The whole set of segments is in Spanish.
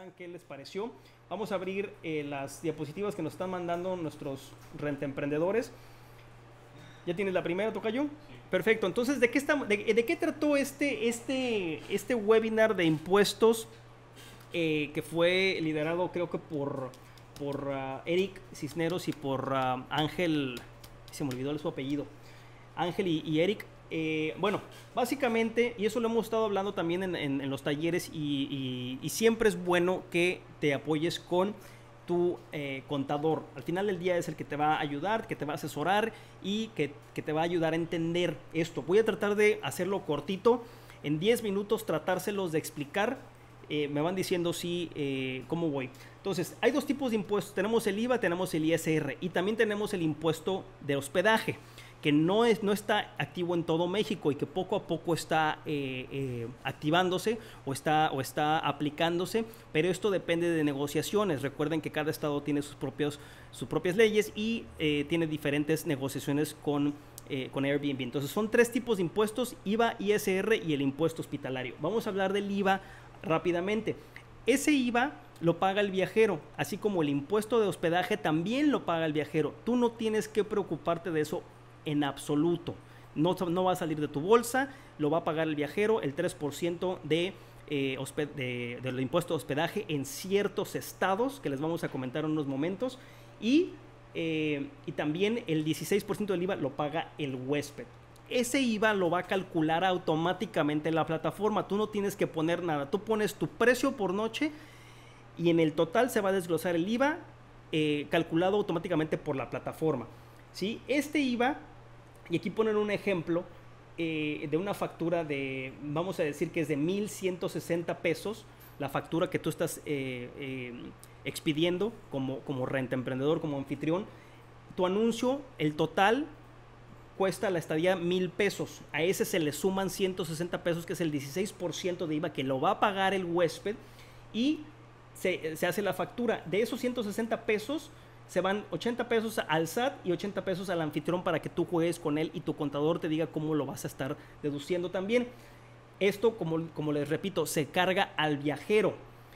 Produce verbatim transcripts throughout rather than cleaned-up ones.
piensan, qué les pareció. Vamos a abrir eh, las diapositivas que nos están mandando nuestros rentemprendedores. ¿Ya tienes la primera, tocayo? Sí. Perfecto. Entonces, ¿de qué, estamos, de, de qué trató este, este, este webinar de impuestos eh, que fue liderado, creo que por, por uh, Eric Cisneros y por uh, Ángel, se me olvidó su apellido, Ángel y, y Eric? Eh, bueno, básicamente, y eso lo hemos estado hablando también en, en, en los talleres, y, y, y siempre es bueno que te apoyes con tu eh, contador. Al final del día es el que te va a ayudar, que te va a asesorar y que, que te va a ayudar a entender esto. Voy a tratar de hacerlo cortito, en diez minutos tratárselos de explicar. Eh, me van diciendo si, eh, cómo voy. Entonces, hay dos tipos de impuestos. Tenemos el I V A, tenemos el I S R y también tenemos el impuesto de hospedaje, que no, es, no está activo en todo México y que poco a poco está eh, eh, activándose o está, o está aplicándose, pero esto depende de negociaciones. Recuerden que cada estado tiene sus, propios, sus propias leyes y eh, tiene diferentes negociaciones con, eh, con Airbnb. Entonces son tres tipos de impuestos: I V A, I S R y el impuesto hospitalario. Vamos a hablar del I V A rápidamente. Ese I V A lo paga el viajero, así como el impuesto de hospedaje también lo paga el viajero. Tú no tienes que preocuparte de eso en absoluto. No, no va a salir de tu bolsa, lo va a pagar el viajero, el tres por ciento de, eh, hosped de, del impuesto de hospedaje en ciertos estados, que les vamos a comentar en unos momentos, y, eh, y también el dieciséis por ciento del I V A lo paga el huésped. Ese I V A lo va a calcular automáticamente en la plataforma. Tú no tienes que poner nada. Tú pones tu precio por noche y en el total se va a desglosar el I V A eh, calculado automáticamente por la plataforma, ¿sí? Este I V A, y aquí ponen un ejemplo eh, de una factura de, vamos a decir que es de mil ciento sesenta pesos, la factura que tú estás eh, eh, expidiendo como, como renta emprendedor, como anfitrión. Tu anuncio, el total cuesta la estadía mil pesos. A ese se le suman ciento sesenta pesos, que es el dieciséis por ciento de I V A que lo va a pagar el huésped, y se, se hace la factura. De esos ciento sesenta pesos se van ochenta pesos al S A T y ochenta pesos al anfitrión para que tú juegues con él y tu contador te diga cómo lo vas a estar deduciendo también. Esto, como, como les repito, se carga al viajero.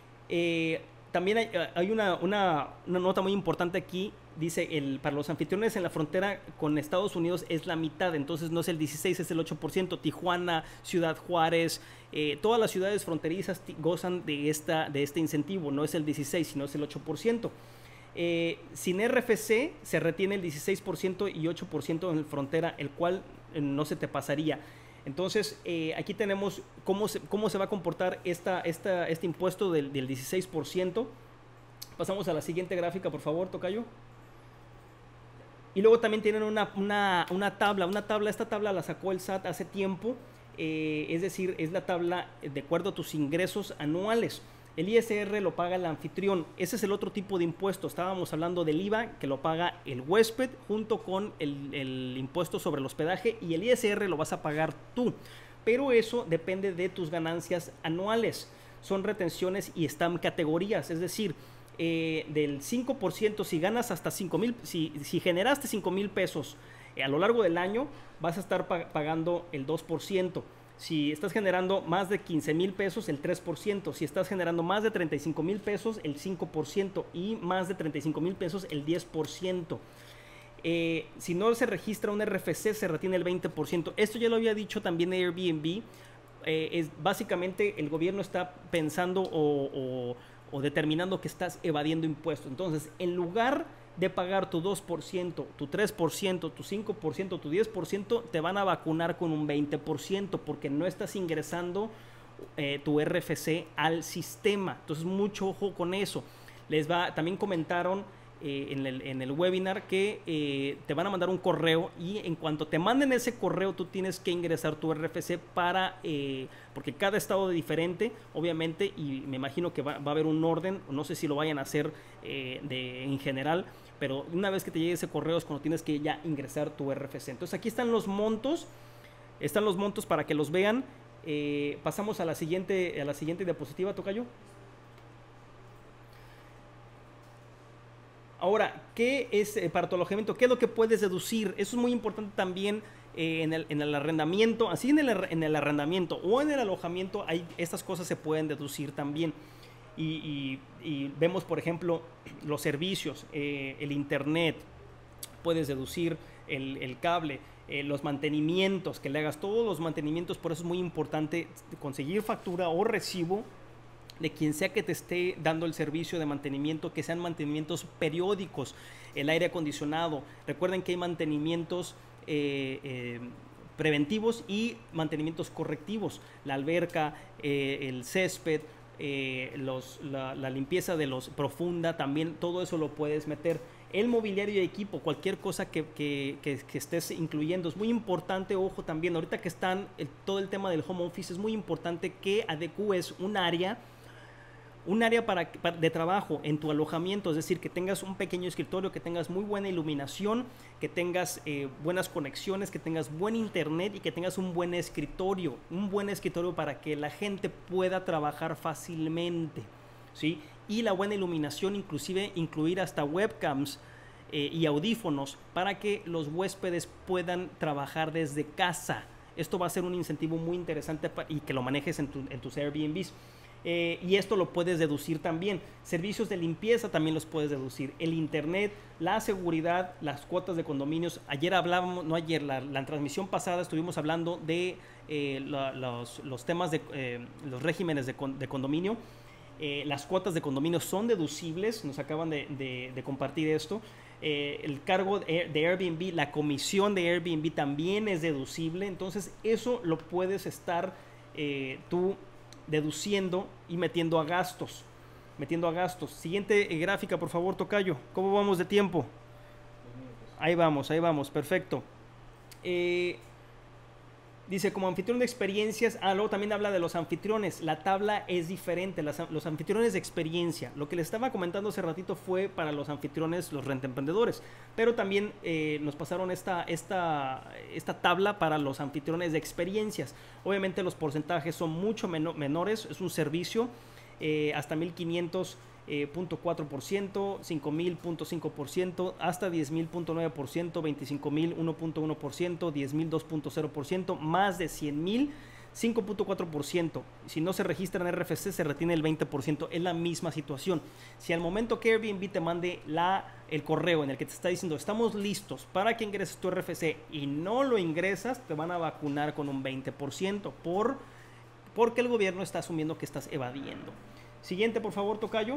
Eh, también hay, hay una, una, una nota muy importante aquí. Dice, el, para los anfitriones en la frontera con Estados Unidos es la mitad, entonces no es el dieciséis, es el ocho por ciento. Tijuana, Ciudad Juárez, eh, todas las ciudades fronterizas gozan de, esta, de este incentivo. No es el dieciséis, sino es el ocho por ciento. Eh, sin R F C se retiene el dieciséis por ciento y ocho por ciento en la frontera, el cual eh, no se te pasaría. Entonces, eh, aquí tenemos cómo se, cómo se va a comportar esta, esta, este impuesto del, del dieciséis por ciento. Pasamos a la siguiente gráfica, por favor, tocayo. Y luego también tienen una, una, una tabla, una tabla, esta tabla la sacó el S A T hace tiempo, eh, es decir, es la tabla de acuerdo a tus ingresos anuales. El I S R lo paga el anfitrión, ese es el otro tipo de impuesto. Estábamos hablando del I V A que lo paga el huésped junto con el, el impuesto sobre el hospedaje, y el I S R lo vas a pagar tú, pero eso depende de tus ganancias anuales. Son retenciones y están categorías, es decir, eh, del cinco por ciento, si ganas hasta cinco mil, si, si generaste cinco mil pesos eh, a lo largo del año, vas a estar pag pagando el dos por ciento. Si estás generando más de quince mil pesos, el tres por ciento. Si estás generando más de treinta y cinco mil pesos, el cinco por ciento. Y más de treinta y cinco mil pesos, el diez por ciento. Eh, si no se registra un R F C, se retiene el veinte por ciento. Esto ya lo había dicho también Airbnb. Eh, es, básicamente el gobierno está pensando o, o, o determinando que estás evadiendo impuestos. Entonces, en lugar de pagar tu dos por ciento, tu tres por ciento, tu cinco por ciento, tu diez por ciento, te van a vacunar con un veinte por ciento porque no estás ingresando eh, tu R F C al sistema. Entonces, mucho ojo con eso. Les va, también comentaron eh, en, el, en el webinar que eh, te van a mandar un correo, y en cuanto te manden ese correo, tú tienes que ingresar tu R F C para, eh, porque cada estado es diferente, obviamente, y me imagino que va, va a haber un orden, no sé si lo vayan a hacer eh, de, en general, pero una vez que te llegue ese correo es cuando tienes que ya ingresar tu R F C. Entonces aquí están los montos, están los montos para que los vean. Eh, pasamos a la siguiente, a la siguiente diapositiva, tocayo. Ahora, ¿qué es eh, para tu alojamiento? ¿Qué es lo que puedes deducir? Eso es muy importante también eh, en, el, en el arrendamiento. Así en el, en el arrendamiento o en el alojamiento, hay, estas cosas se pueden deducir también. y, y, y vemos, por ejemplo, los servicios, eh, el internet, puedes deducir el, el cable, eh, los mantenimientos, que le hagas todos los mantenimientos. Por eso es muy importante conseguir factura o recibo de quien sea que te esté dando el servicio de mantenimiento, que sean mantenimientos periódicos. El aire acondicionado, recuerden que hay mantenimientos eh, eh, preventivos y mantenimientos correctivos. La alberca, eh, el césped, eh, los, la, la limpieza de los profunda, también todo eso lo puedes meter. El mobiliario y equipo, cualquier cosa que, que, que, que estés incluyendo, es muy importante. Ojo también, ahorita que están el, todo el tema del home office, es muy importante que adecues un área un área para, para, de trabajo en tu alojamiento, es decir, que tengas un pequeño escritorio, que tengas muy buena iluminación, que tengas eh, buenas conexiones, que tengas buen internet y que tengas un buen escritorio, un buen escritorio para que la gente pueda trabajar fácilmente, ¿sí? Y la buena iluminación, inclusive incluir hasta webcams eh, y audífonos para que los huéspedes puedan trabajar desde casa. Esto va a ser un incentivo muy interesante y que lo manejes en, tu, en tus Airbnbs. Eh, y esto lo puedes deducir también. Servicios de limpieza también los puedes deducir. El internet, la seguridad, las cuotas de condominios. Ayer hablábamos, no ayer, la, la transmisión pasada estuvimos hablando de eh, la, los, los temas de eh, los regímenes de, con, de condominio. Eh, las cuotas de condominio son deducibles, nos acaban de, de, de compartir esto. Eh, el cargo de, de Airbnb, la comisión de Airbnb también es deducible. Entonces eso lo puedes estar eh, tú deduciendo y metiendo a gastos, metiendo a gastos. Siguiente eh, gráfica, por favor, tocayo. ¿Cómo vamos de tiempo? Ahí vamos, ahí vamos, perfecto. Eh, dice, como anfitrión de experiencias, ah, luego también habla de los anfitriones. La tabla es diferente, las, los anfitriones de experiencia. Lo que les estaba comentando hace ratito fue para los anfitriones, los rentemprendedores, pero también eh, nos pasaron esta, esta, esta tabla para los anfitriones de experiencias. Obviamente los porcentajes son mucho menor, menores, es un servicio, eh, hasta mil quinientos punto cuatro por ciento, cinco mil punto cinco por ciento, hasta diez mil punto nueve por ciento, veinticinco mil uno punto uno por ciento, diez mil dos punto cero por ciento, más de cien mil cinco punto cuatro por ciento. Si no se registra en R F C, se retiene el veinte por ciento. Es la misma situación. Si al momento que Airbnb te mande la, el correo en el que te está diciendo estamos listos para que ingreses tu R F C y no lo ingresas, te van a vacunar con un veinte por ciento por, porque el gobierno está asumiendo que estás evadiendo. Siguiente, por favor, tocayo.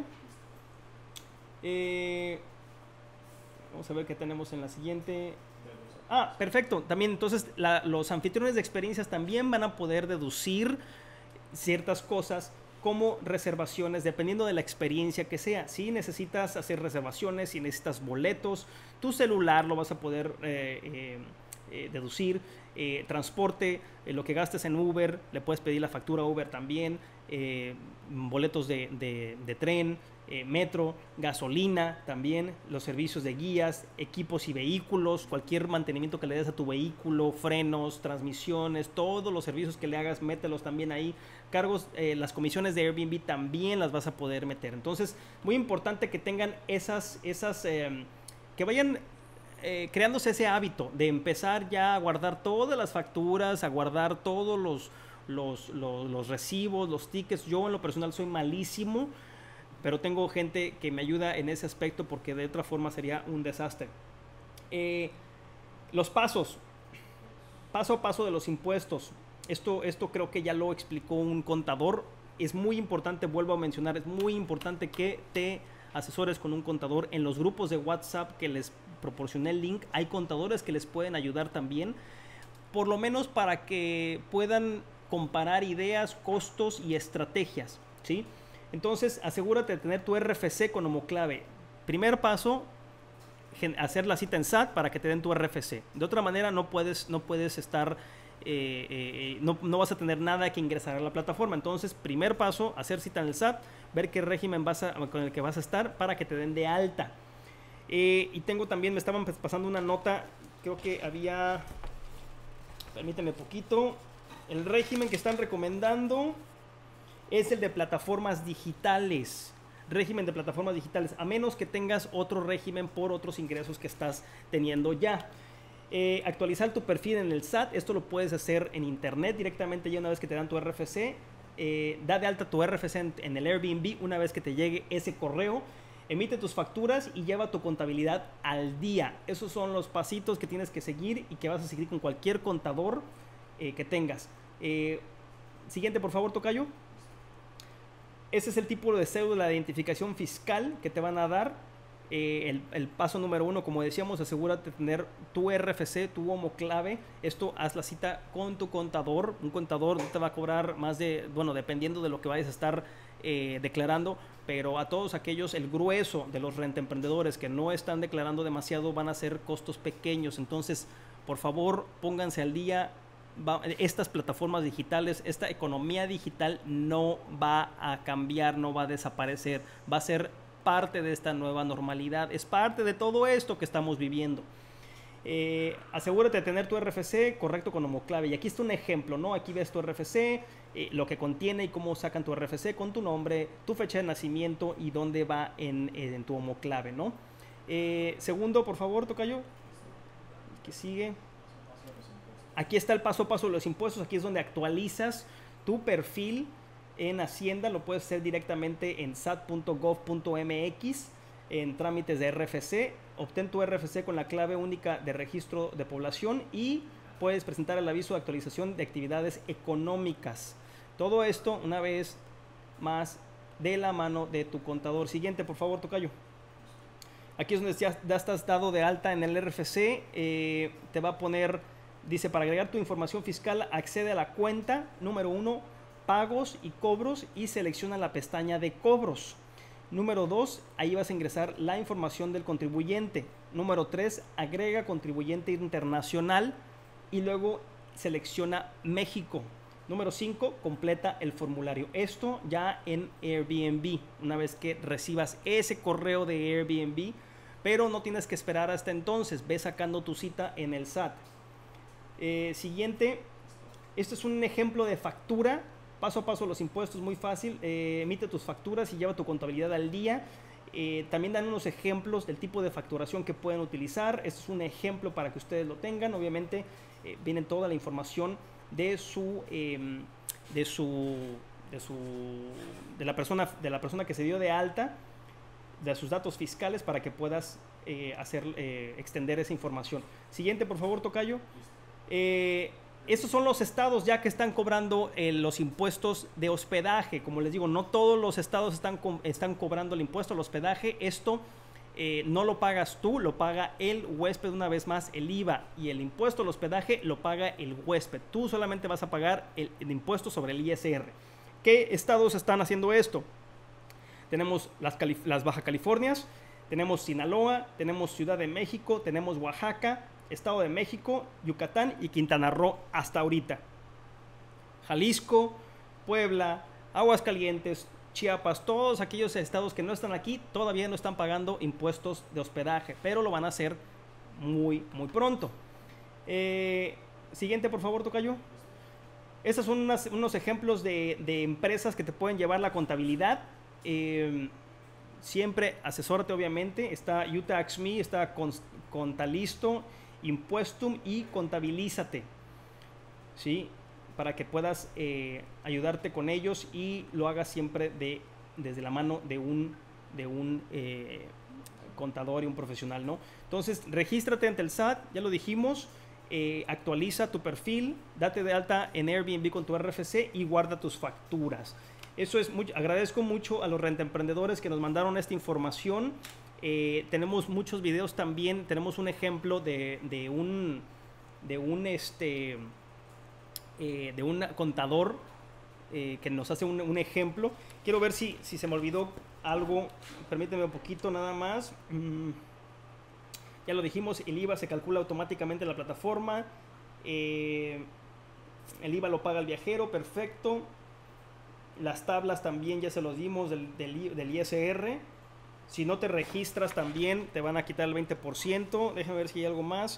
Eh, vamos a ver qué tenemos en la siguiente. Ah, perfecto. También entonces la, los anfitriones de experiencias también van a poder deducir ciertas cosas como reservaciones, dependiendo de la experiencia que sea. Si necesitas hacer reservaciones, si necesitas boletos, tu celular lo vas a poder eh, eh, eh, deducir. Eh, transporte, eh, lo que gastes en Uber, le puedes pedir la factura a Uber también. Eh, boletos de, de, de tren, eh, metro, gasolina también, los servicios de guías, equipos y vehículos, cualquier mantenimiento que le des a tu vehículo, frenos, transmisiones, todos los servicios que le hagas, mételos también ahí. Cargos, eh, las comisiones de Airbnb también las vas a poder meter. Entonces, muy importante que tengan esas, esas eh, que vayan eh, creándose ese hábito de empezar ya a guardar todas las facturas, a guardar todos los Los, los, los recibos, los tickets. Yo en lo personal soy malísimo, pero tengo gente que me ayuda en ese aspecto porque de otra forma sería un desastre. Eh, los pasos, paso a paso de los impuestos. Esto, esto creo que ya lo explicó un contador. Es muy importante, vuelvo a mencionar, es muy importante que te asesores con un contador. En los grupos de WhatsApp que les proporcioné el link, hay contadores que les pueden ayudar también, por lo menos para que puedan comparar ideas, costos y estrategias, ¿sí? Entonces, asegúrate de tener tu R F C como clave. Primer paso, hacer la cita en S A T para que te den tu R F C. De otra manera, no puedes, no puedes estar, eh, eh, no, no vas a tener nada que ingresar a la plataforma. Entonces, primer paso, hacer cita en el S A T, ver qué régimen vas a, con el que vas a estar para que te den de alta. Eh, y tengo también, me estaban pasando una nota, creo que había, permíteme poquito. El régimen que están recomendando es el de plataformas digitales. Régimen de plataformas digitales, a menos que tengas otro régimen por otros ingresos que estás teniendo ya. Eh, actualizar tu perfil en el S A T, esto lo puedes hacer en internet directamente ya una vez que te dan tu R F C. eh, da de alta tu R F C en, en el Airbnb una vez que te llegue ese correo. Emite tus facturas y lleva tu contabilidad al día. Esos son los pasitos que tienes que seguir y que vas a seguir con cualquier contador eh, que tengas. Eh, siguiente, por favor, tocayo. Ese es el tipo de cédula de identificación fiscal que te van a dar. Eh, el, el paso número uno, como decíamos, asegúrate de tener tu R F C, tu homoclave. Esto, haz la cita con tu contador. Un contador no te va a cobrar más de, bueno, dependiendo de lo que vayas a estar eh, declarando, pero a todos aquellos, el grueso de los rentemprendedores que no están declarando demasiado van a ser costos pequeños. Entonces, por favor, pónganse al día. Va, estas plataformas digitales, esta economía digital no va a cambiar, no va a desaparecer, va a ser parte de esta nueva normalidad, es parte de todo esto que estamos viviendo. Eh, asegúrate de tener tu R F C correcto con homoclave. Y aquí está un ejemplo, ¿no? Aquí ves tu R F C, eh, lo que contiene y cómo sacan tu R F C con tu nombre, tu fecha de nacimiento y dónde va en, en tu homoclave, ¿no? Eh, segundo, por favor, tocayo. ¿Qué sigue? Aquí está el paso a paso de los impuestos. Aquí es donde actualizas tu perfil en Hacienda. Lo puedes hacer directamente en sat punto gov punto mx, en trámites de R F C. Obtén tu R F C con la clave única de registro de población y puedes presentar el aviso de actualización de actividades económicas. Todo esto, una vez más, de la mano de tu contador. Siguiente, por favor, tocayo. Aquí es donde ya, ya estás dado de alta en el R F C. Eh, te va a poner, dice, para agregar tu información fiscal, accede a la cuenta número uno, pagos y cobros, y selecciona la pestaña de cobros. Número dos, ahí vas a ingresar la información del contribuyente. Número tres, agrega contribuyente internacional y luego selecciona México. Número cinco, completa el formulario. Esto ya en Airbnb, una vez que recibas ese correo de Airbnb, pero no tienes que esperar hasta entonces. Ve sacando tu cita en el S A T. Eh, siguiente, esto es un ejemplo de factura. Paso a paso los impuestos, muy fácil. Eh, emite tus facturas y lleva tu contabilidad al día. Eh, también dan unos ejemplos del tipo de facturación que pueden utilizar. Este es un ejemplo para que ustedes lo tengan. Obviamente eh, viene toda la información de su, eh, de su, de su, de la persona, de la persona que se dio de alta, de sus datos fiscales, para que puedas eh, hacer, eh, extender esa información. Siguiente, por favor, tocayo. Eh, Estos son los estados ya que están cobrando eh, los impuestos de hospedaje. Como les digo, no todos los estados están, co están cobrando el impuesto al hospedaje. Esto eh, no lo pagas tú, lo paga el huésped. Una vez más, el I V A y el impuesto al hospedaje lo paga el huésped. Tú solamente vas a pagar el, el impuesto sobre el I S R. ¿Qué estados están haciendo esto? Tenemos las, las Baja Californias, tenemos Sinaloa, tenemos Ciudad de México, tenemos Oaxaca, Estado de México, Yucatán y Quintana Roo hasta ahorita. Jalisco, Puebla, Aguascalientes, Chiapas, todos aquellos estados que no están aquí todavía no están pagando impuestos de hospedaje, pero lo van a hacer muy, muy pronto. Eh, siguiente, por favor, tocayo. Estos son unas, unos ejemplos de, de empresas que te pueden llevar la contabilidad. Eh, siempre asesórate, obviamente. Está UTaxMe, está Contalisto, Impuestum y Contabilízate, ¿sí? Para que puedas eh, ayudarte con ellos y lo hagas siempre de, desde la mano de un, de un eh, contador y un profesional, ¿no? Entonces, regístrate ante el S A T, ya lo dijimos, eh, actualiza tu perfil, date de alta en Airbnb con tu R F C y guarda tus facturas. Eso es mucho. Agradezco mucho a los rentemprendedores que nos mandaron esta información. Eh, tenemos muchos videos también. Tenemos un ejemplo de, de un de un este eh, de un contador eh, que nos hace un, un ejemplo. Quiero ver si, si se me olvidó algo. Permíteme un poquito nada más. Mm, ya lo dijimos, el I V A se calcula automáticamente en la plataforma. Eh, el I V A lo paga el viajero, perfecto. Las tablas también ya se los dimos del, del, del I S R. Si no te registras también te van a quitar el veinte por ciento. Déjame ver si hay algo más.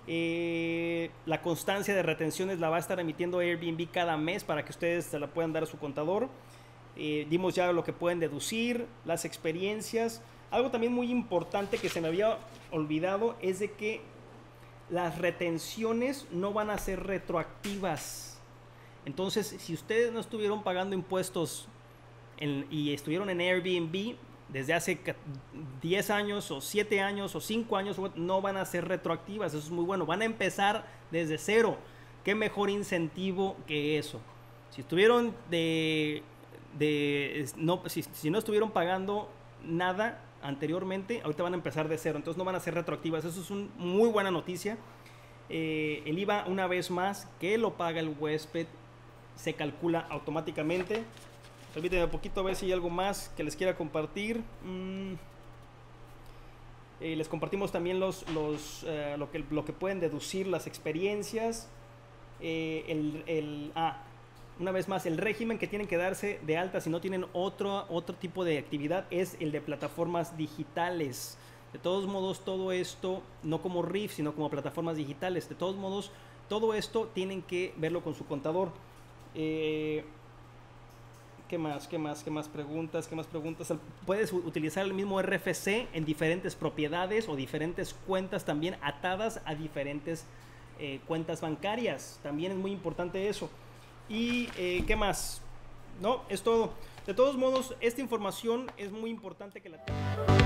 Eh, la constancia de retenciones la va a estar emitiendo Airbnb cada mes para que ustedes se la puedan dar a su contador. Eh, dimos ya lo que pueden deducir, las experiencias. Algo también muy importante que se me había olvidado es de que las retenciones no van a ser retroactivas. Entonces, si ustedes no estuvieron pagando impuestos en, y estuvieron en Airbnb desde hace diez años o siete años o cinco años, no van a ser retroactivas. Eso es muy bueno. Van a empezar desde cero. ¿Qué mejor incentivo que eso? Si estuvieron de... de no, si, si no estuvieron pagando nada anteriormente, ahorita van a empezar de cero. Entonces no van a ser retroactivas. Eso es una muy buena noticia. Eh, el I V A, una vez más, que lo paga el huésped, se calcula automáticamente. Permítanme un poquito a ver si hay algo más que les quiera compartir. Mm. Eh, les compartimos también los, los, uh, lo, que, lo que pueden deducir las experiencias. Eh, el, el, ah, una vez más, el régimen que tienen que darse de alta si no tienen otro, otro tipo de actividad es el de plataformas digitales. De todos modos, todo esto, no como R I F, sino como plataformas digitales. De todos modos, todo esto tienen que verlo con su contador. Eh, ¿Qué más? ¿Qué más? ¿Qué más preguntas? ¿Qué más preguntas? Puedes utilizar el mismo R F C en diferentes propiedades o diferentes cuentas también atadas a diferentes eh, cuentas bancarias. También es muy importante eso. ¿Y eh, qué más? No, es todo. De todos modos, esta información es muy importante que la tengan.